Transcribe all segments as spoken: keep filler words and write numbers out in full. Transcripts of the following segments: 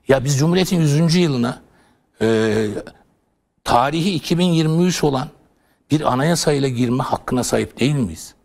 Ya biz Cumhuriyet'in yüzüncü yılına e, tarihi iki bin yirmi üç olan bir anayasayla girme hakkına sahip değil miyiz?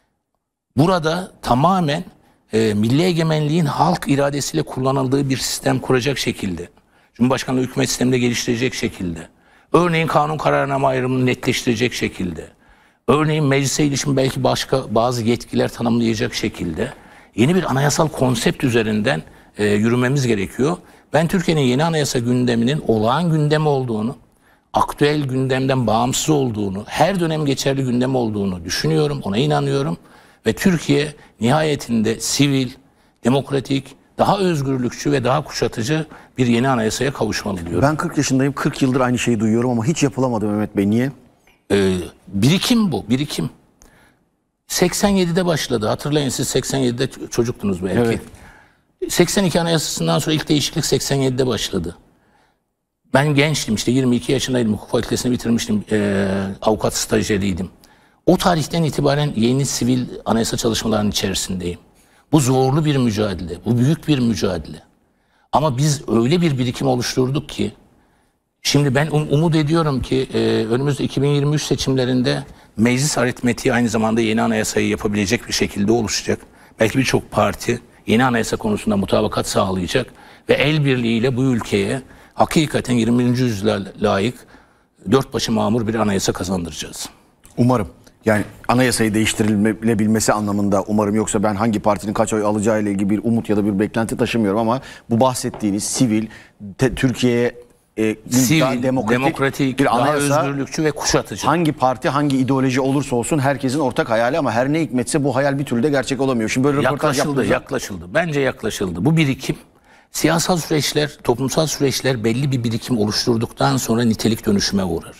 Burada tamamen e, milli egemenliğin halk iradesiyle kullanıldığı bir sistem kuracak şekilde, Cumhurbaşkanlığı hükümet sisteminde geliştirecek şekilde, örneğin kanun kararname ayrımını netleştirecek şekilde, örneğin meclise ilişkin belki başka bazı yetkiler tanımlayacak şekilde yeni bir anayasal konsept üzerinden e, yürümemiz gerekiyor. Ben Türkiye'nin yeni anayasa gündeminin olağan gündem olduğunu, aktüel gündemden bağımsız olduğunu, her dönem geçerli gündem olduğunu düşünüyorum, ona inanıyorum. Ve Türkiye nihayetinde sivil, demokratik, daha özgürlükçü ve daha kuşatıcı bir yeni anayasaya kavuşmalı diyorum. Ben kırk yaşındayım, kırk yıldır aynı şeyi duyuyorum ama hiç yapılamadı Mehmet Bey. Niye? Ee, birikim bu, birikim. seksen yedide başladı. Hatırlayın, siz seksen yedide çocuktunuz belki. Evet. seksen iki Anayasası'ndan sonra ilk değişiklik seksen yedide başladı. Ben gençtim, işte yirmi iki yaşındaydım. Hukuk fakültesini bitirmiştim. Ee, avukat stajyeriydim. O tarihten itibaren yeni sivil anayasa çalışmalarının içerisindeyim. Bu zorlu bir mücadele, bu büyük bir mücadele. Ama biz öyle bir birikim oluşturduk ki, şimdi ben um, umut ediyorum ki e, önümüzde iki bin yirmi üç seçimlerinde meclis aritmetiği aynı zamanda yeni anayasayı yapabilecek bir şekilde oluşacak. Belki birçok parti yeni anayasa konusunda mutabakat sağlayacak ve el birliğiyle bu ülkeye hakikaten yirmi birinci yüzyıla layık dört başı mamur bir anayasa kazandıracağız. Umarım. Yani anayasayı değiştirilebilmesi anlamında umarım, yoksa ben hangi partinin kaç oy alacağı ile ilgili bir umut ya da bir beklenti taşımıyorum ama bu bahsettiğiniz sivil, Türkiye'ye e, sivil, daha demokratik, demokratik, bir anayasa, daha özgürlükçü ve kuşatıcı. Hangi parti, hangi ideoloji olursa olsun herkesin ortak hayali, ama her ne hikmetse bu hayal bir türlü de gerçek olamıyor. Şimdi böyle röportaj yaklaşıldı, yaptığınızda... yaklaşıldı. Bence yaklaşıldı. Bu birikim, siyasal süreçler, toplumsal süreçler belli bir birikim oluşturduktan sonra nitelik dönüşüme uğrar.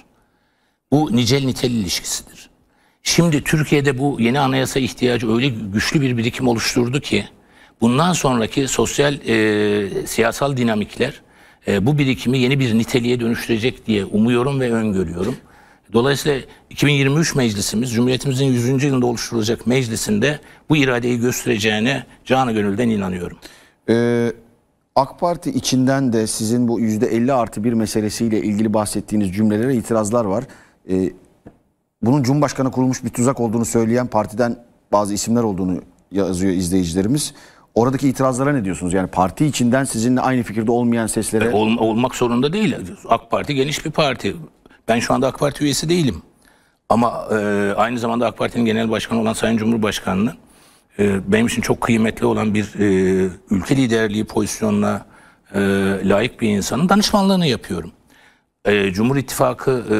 Bu nicel nitel ilişkisidir. Şimdi Türkiye'de bu yeni anayasa ihtiyacı öyle güçlü bir birikim oluşturdu ki bundan sonraki sosyal e, siyasal dinamikler e, bu birikimi yeni bir niteliğe dönüştürecek diye umuyorum ve öngörüyorum. Dolayısıyla iki bin yirmi üç meclisimiz, Cumhuriyetimizin yüzüncü yılında oluşturulacak meclisinde bu iradeyi göstereceğine canı gönülden inanıyorum. Ee, AK Parti içinden de sizin bu yüzde elli artı bir meselesiyle ilgili bahsettiğiniz cümlelere itirazlar var. Ee, Bunun Cumhurbaşkanı kurulmuş bir tuzak olduğunu söyleyen partiden bazı isimler olduğunu yazıyor izleyicilerimiz. Oradaki itirazlara ne diyorsunuz? Yani parti içinden sizinle aynı fikirde olmayan seslere... Ol, olmak zorunda değil. AK Parti geniş bir parti. Ben şu anda AK Parti üyesi değilim. Ama e, aynı zamanda AK Parti'nin genel başkanı olan Sayın Cumhurbaşkanı'nın e, benim için çok kıymetli olan bir e, ülke liderliği pozisyonuna e, layık bir insanın danışmanlığını yapıyorum. E, Cumhur İttifakı... E,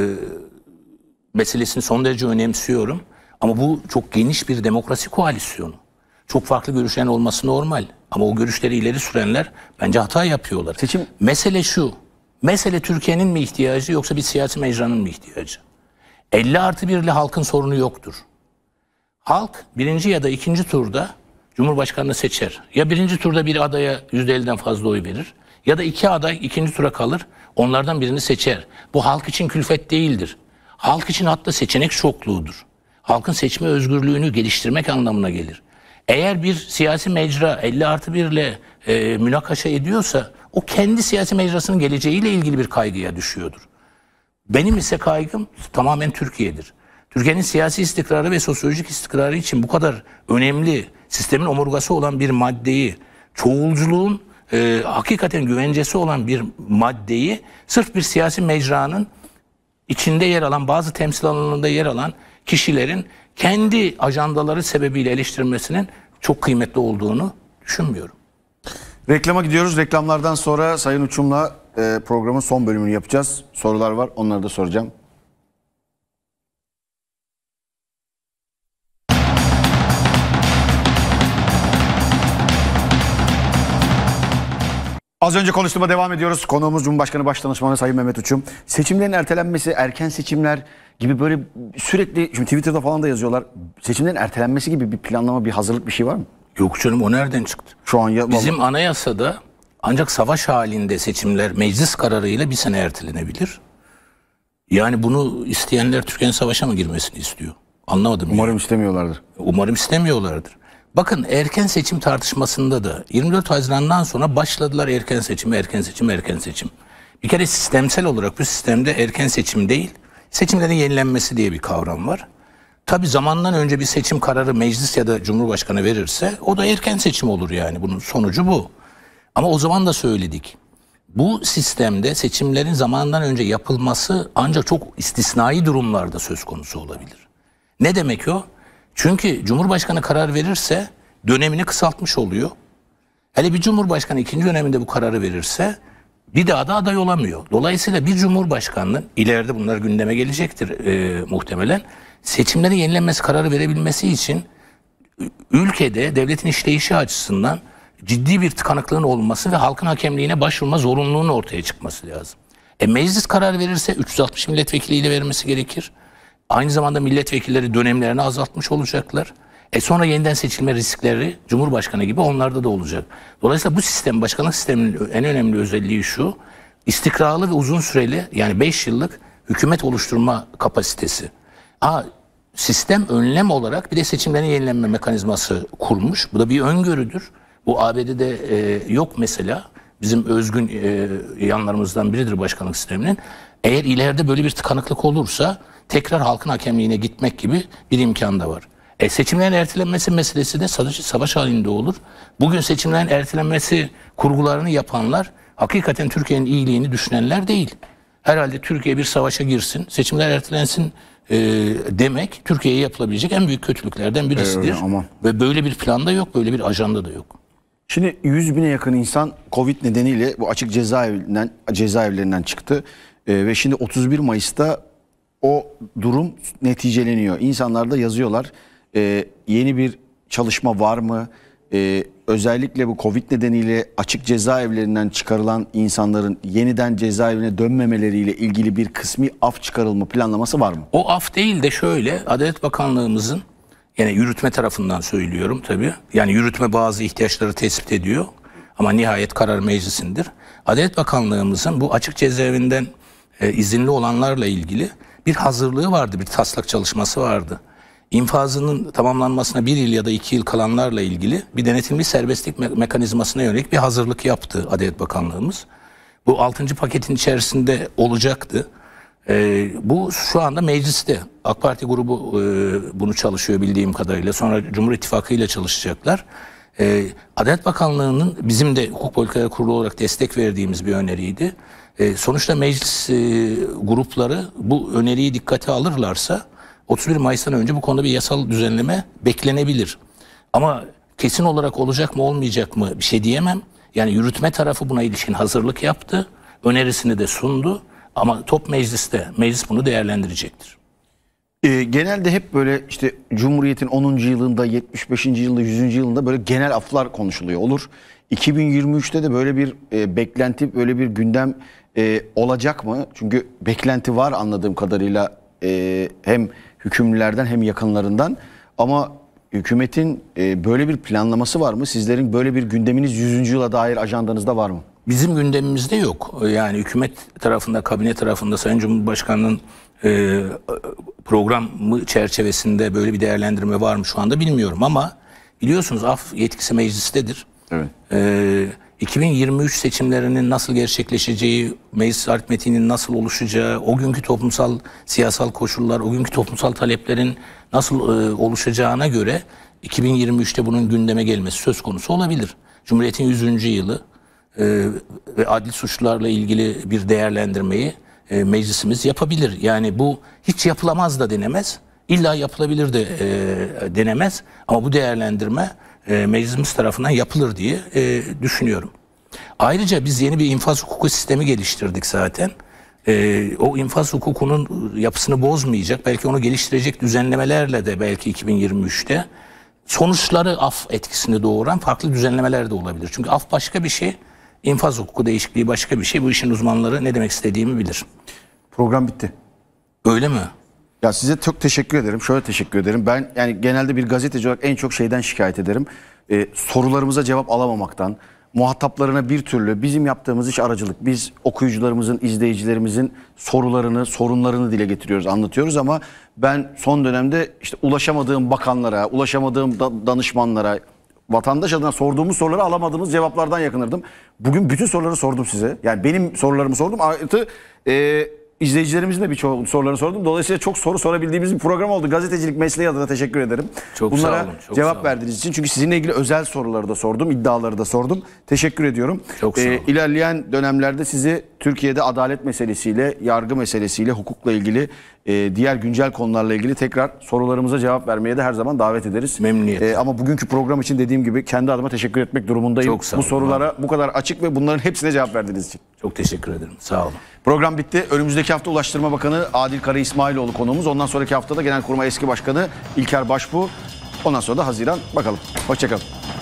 meselesini son derece önemsiyorum. Ama bu çok geniş bir demokrasi koalisyonu. Çok farklı görüşlerin olması normal. Ama o görüşleri ileri sürenler bence hata yapıyorlar. Seçim... Mesele şu. Mesele Türkiye'nin mi ihtiyacı yoksa bir siyasi mecranın mı ihtiyacı? elli artı bir ile halkın sorunu yoktur. Halk birinci ya da ikinci turda Cumhurbaşkanını seçer. Ya birinci turda bir adaya yüzde elliden fazla oy verir. Ya da iki aday ikinci tura kalır. Onlardan birini seçer. Bu halk için külfet değildir. Halk için hatta seçenek çokluğudur. Halkın seçme özgürlüğünü geliştirmek anlamına gelir. Eğer bir siyasi mecra elli artı bir ile e, münakaşa ediyorsa o kendi siyasi mecrasının geleceğiyle ilgili bir kaygıya düşüyordur. Benim ise kaygım tamamen Türkiye'dir. Türkiye'nin siyasi istikrarı ve sosyolojik istikrarı için bu kadar önemli, sistemin omurgası olan bir maddeyi, çoğulculuğun e, hakikaten güvencesi olan bir maddeyi sırf bir siyasi mecranın içinde yer alan, bazı temsil alanında yer alan kişilerin kendi ajandaları sebebiyle eleştirmesinin çok kıymetli olduğunu düşünmüyorum. Reklama gidiyoruz. Reklamlardan sonra Sayın Uçum'la e, programın son bölümünü yapacağız. Sorular var, onları da soracağım. Az önce konuştuğuma devam ediyoruz. Konuğumuz Cumhurbaşkanı Başdanışmanı Sayın Mehmet Uçum. Seçimlerin ertelenmesi, erken seçimler gibi böyle sürekli, şimdi Twitter'da falan da yazıyorlar. Seçimlerin ertelenmesi gibi bir planlama, bir hazırlık, bir şey var mı? Yok canım, o nereden çıktı? Şu an ya, bizim anayasada ancak savaş halinde seçimler meclis kararıyla bir sene ertelenebilir. Yani bunu isteyenler Türkiye'nin savaşa mı girmesini istiyor? Anlamadım. Umarım yani. istemiyorlardır. Umarım istemiyorlardır. Bakın erken seçim tartışmasında da yirmi dört Haziran'dan sonra başladılar erken seçim, erken seçim, erken seçim. Bir kere sistemsel olarak bu sistemde erken seçim değil, seçimlerin yenilenmesi diye bir kavram var. Tabii zamandan önce bir seçim kararı meclis ya da Cumhurbaşkanı verirse o da erken seçim olur yani. Bunun sonucu bu. Ama o zaman da söyledik. Bu sistemde seçimlerin zamandan önce yapılması ancak çok istisnai durumlarda söz konusu olabilir. Ne demek o? Çünkü Cumhurbaşkanı karar verirse dönemini kısaltmış oluyor. Hele bir Cumhurbaşkanı ikinci döneminde bu kararı verirse bir daha da aday olamıyor. Dolayısıyla bir Cumhurbaşkanının ileride bunlar gündeme gelecektir e, muhtemelen. Seçimlerin yenilenmesi kararı verebilmesi için ülkede devletin işleyişi açısından ciddi bir tıkanıklığın olması ve halkın hakemliğine başvurma zorunluluğunun ortaya çıkması lazım. E meclis karar verirse üç yüz altmış milletvekiliyle vermesi gerekir. Aynı zamanda milletvekilleri dönemlerini azaltmış olacaklar. E sonra yeniden seçilme riskleri Cumhurbaşkanı gibi onlarda da olacak. Dolayısıyla bu sistem, başkanlık sisteminin en önemli özelliği şu: istikrarlı ve uzun süreli, yani beş yıllık hükümet oluşturma kapasitesi. Ha, sistem önlem olarak bir de seçimlerin yenilenme mekanizması kurmuş. Bu da bir öngörüdür. Bu A B D'de e, yok mesela. Bizim özgün e, yanlarımızdan biridir başkanlık sisteminin. Eğer ileride böyle bir tıkanıklık olursa tekrar halkın hakemliğine gitmek gibi bir imkan da var. E, seçimlerin ertelenmesi meselesi de savaş, savaş halinde olur. Bugün seçimlerin ertelenmesi kurgularını yapanlar hakikaten Türkiye'nin iyiliğini düşünenler değil. Herhalde Türkiye bir savaşa girsin, seçimler ertelensin e, demek Türkiye'ye yapılabilecek en büyük kötülüklerden birisidir. Ee, aman. Ve böyle bir planda yok, böyle bir ajanda da yok. Şimdi yüz bine yakın insan Covid nedeniyle bu açık cezaevinden cezaevlerinden çıktı. Ee, ve şimdi otuz bir Mayıs'ta o durum neticeleniyor. İnsanlar da yazıyorlar. Ee, yeni bir çalışma var mı? Ee, özellikle bu Covid nedeniyle açık cezaevlerinden çıkarılan insanların yeniden cezaevine dönmemeleriyle ilgili bir kısmi af çıkarılma planlaması var mı? O af değil de şöyle, Adalet Bakanlığımızın, yani yürütme tarafından söylüyorum tabii. Yani yürütme bazı ihtiyaçları tespit ediyor ama nihayet karar meclisindir. Adalet Bakanlığımızın bu açık cezaevinden e, izinli olanlarla ilgili bir hazırlığı vardı, bir taslak çalışması vardı. İnfazının tamamlanmasına bir yıl ya da iki yıl kalanlarla ilgili bir denetimli serbestlik me- mekanizmasına yönelik bir hazırlık yaptı Adalet Bakanlığımız. Bu altıncı paketin içerisinde olacaktı. Ee, bu şu anda mecliste. AK Parti grubu e, bunu çalışıyor bildiğim kadarıyla. Sonra Cumhur İttifakı ile çalışacaklar. Ee, Adalet Bakanlığı'nın bizim de Hukuk Politikaları Kurulu olarak destek verdiğimiz bir öneriydi. Ee, sonuçta meclis e, grupları bu öneriyi dikkate alırlarsa otuz bir Mayıs'tan önce bu konuda bir yasal düzenleme beklenebilir. Ama kesin olarak olacak mı olmayacak mı bir şey diyemem. Yani yürütme tarafı buna ilişkin hazırlık yaptı. Önerisini de sundu. Ama top mecliste, meclis bunu değerlendirecektir. Ee, genelde hep böyle işte Cumhuriyet'in onuncu yılında, yetmiş beşinci yılında, yüzüncü yılında böyle genel aflar konuşuluyor olur. iki bin yirmi üçte de böyle bir e, beklenti, böyle bir gündem e, olacak mı? Çünkü beklenti var anladığım kadarıyla e, hem hükümlülerden hem yakınlarından. Ama hükümetin e, böyle bir planlaması var mı? Sizlerin böyle bir gündeminiz yüzüncü yıla dair ajandanızda var mı? Bizim gündemimizde yok. Yani hükümet tarafında, kabine tarafında Sayın Cumhurbaşkanı'nın e, programı çerçevesinde böyle bir değerlendirme var mı şu anda bilmiyorum ama biliyorsunuz af yetkisi meclistedir. Evet. E, iki bin yirmi üç seçimlerinin nasıl gerçekleşeceği, meclis aritmetiğinin nasıl oluşacağı, o günkü toplumsal siyasal koşullar, o günkü toplumsal taleplerin nasıl e, oluşacağına göre iki bin yirmi üçte bunun gündeme gelmesi söz konusu olabilir. Cumhuriyet'in yüzüncü yılı e, ve adli suçlarla ilgili bir değerlendirmeyi e, meclisimiz yapabilir. Yani bu hiç yapılamaz da denemez, illa yapılabilir de e, denemez ama bu değerlendirme e, meclisimiz tarafından yapılır diye e, düşünüyorum. Ayrıca biz yeni bir infaz hukuku sistemi geliştirdik zaten. E, o infaz hukukunun yapısını bozmayacak, belki onu geliştirecek düzenlemelerle de belki iki bin yirmi üçte sonuçları af etkisini doğuran farklı düzenlemeler de olabilir. Çünkü af başka bir şey, infaz hukuku değişikliği başka bir şey. Bu işin uzmanları ne demek istediğimi bilir. Program bitti. Öyle mi? Ya size çok teşekkür ederim. Şöyle teşekkür ederim. Ben yani genelde bir gazeteci olarak en çok şeyden şikayet ederim. Ee, sorularımıza cevap alamamaktan, muhataplarına bir türlü bizim yaptığımız iş aracılık. Biz okuyucularımızın, izleyicilerimizin sorularını, sorunlarını dile getiriyoruz, anlatıyoruz ama ben son dönemde işte ulaşamadığım bakanlara, ulaşamadığım da- danışmanlara, vatandaş adına sorduğumuz soruları alamadığımız cevaplardan yakınırdım. Bugün bütün soruları sordum size. Yani benim sorularımı sordum. Artı e, izleyicilerimizin de birçok sorularını sordum. Dolayısıyla çok soru sorabildiğimiz bir program oldu. Gazetecilik mesleği adına teşekkür ederim. Çok Bunlara sağ olun, çok cevap sağ olun. verdiğiniz için. Çünkü sizinle ilgili özel soruları da sordum, iddiaları da sordum. Teşekkür ediyorum. Çok sağ olun. İlerleyen dönemlerde sizi Türkiye'de adalet meselesiyle, yargı meselesiyle, hukukla ilgili, e, diğer güncel konularla ilgili tekrar sorularımıza cevap vermeye de her zaman davet ederiz. Memnuniyetle. E, ama bugünkü program için dediğim gibi kendi adıma teşekkür etmek durumundayım. Çok sağ Bu olun. sorulara bu kadar açık ve bunların hepsine cevap verdiğiniz için. Çok teşekkür ederim. Sağ olun. Program bitti. Önümüzdeki hafta Ulaştırma Bakanı Adil Kara İsmailoğlu konuğumuz. Ondan sonraki haftada Genelkurmay eski başkanı İlker Başbuğ. Ondan sonra da Haziran. Bakalım. Hoşçakalın.